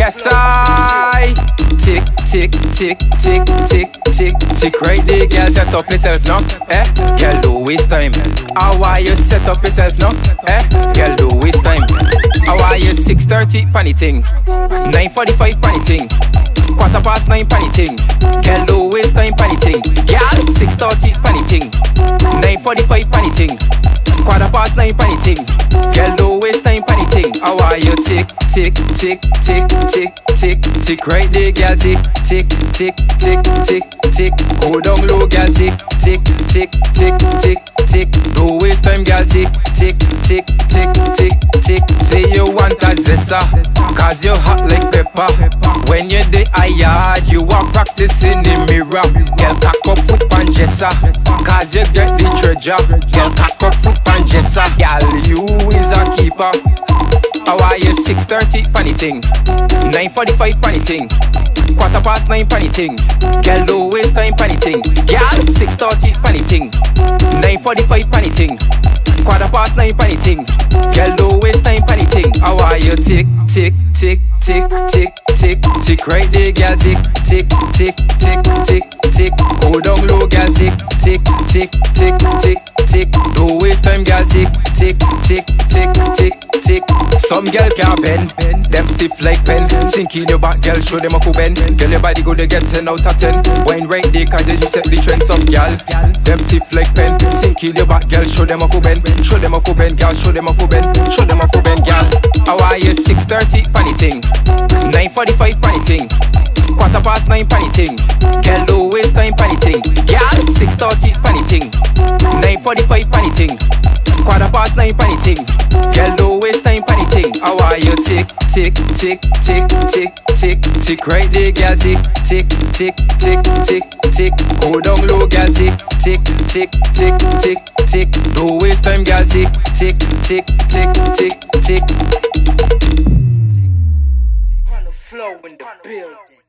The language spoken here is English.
Yes, I tick, tick, tick, tick, tick, tick, tick. Right there, girl, set up yourself now. Girl, don't waste time. How are you set up yourself now? Girl, don't waste time. How are you 6:30 panny ting, 9:45 panny ting, 9:15 panny ting. Girl, don't waste time panny ting. Girl, 6:30 panny ting, 9:45 panny ting, 9:15 panny ting. Girl, don't waste time panny ting. How are you tick, tick, tick, tick, tick, tick, tick. Right there, girl, tick, tick, tick, tick, tick, tick. Go down low, girl, tick, tick, tick, tick, tick, tick. Don't waste time, girl, tick, tick, tick, tick, tick, tick. Say you want a zessa, cause you hot like pepper. When you're the yard, you are practicing the mirror. Girl, cock up foot and jessa, cause you get the treasure. Girl, cock up foot and jessa. Girl, you is a keeper. How are you 6:30 panny ting, 9:45 panny ting, 9:15 panny ting. Girl, don't waste time panny ting. Girl, 6:30 panny ting, 9:45 panny ting, 9:15 panny ting. Girl, don't waste time panny ting. How are you tick, tick, tick, tick, tick, tick, tick. Right there, girl, tick, tick, tick, tick, tick, tick. Go down low, girl, tick, tick, tick, tick, tick, tick. Don't waste time, girl, tick, tick, tick, tick, tick, tick. Some girl can't bend, them stiff like pen. Sink in your back, girl, show them a full bend. Girl, your body go to get 10 out of 10. Wine right there, cause you set the trend. Some girl, them stiff like pen. Sink in your back, girl, show them a full bend. Show them a full bend, girl, show them a full bend. Show them a full bend, girl. How are you 6:30 panny ting, 9:45 panny ting, 9:15 panny ting. Girl, don't waste time panny ting. Girl, 6:30 panny ting, 9:45 panny ting, 9:15 panny ting. Girl, don't waste time panny ting. How are you tick, tick, tick, tick, tick, tick, tick. Right there, girl, tick, tick, tick, tick, tick, tick. Go down low, girl, tick, tick, tick, tick, tick, tick. Don't waste time, girl, tick, tick, tick, tick, tick, tick. On the flow in the building.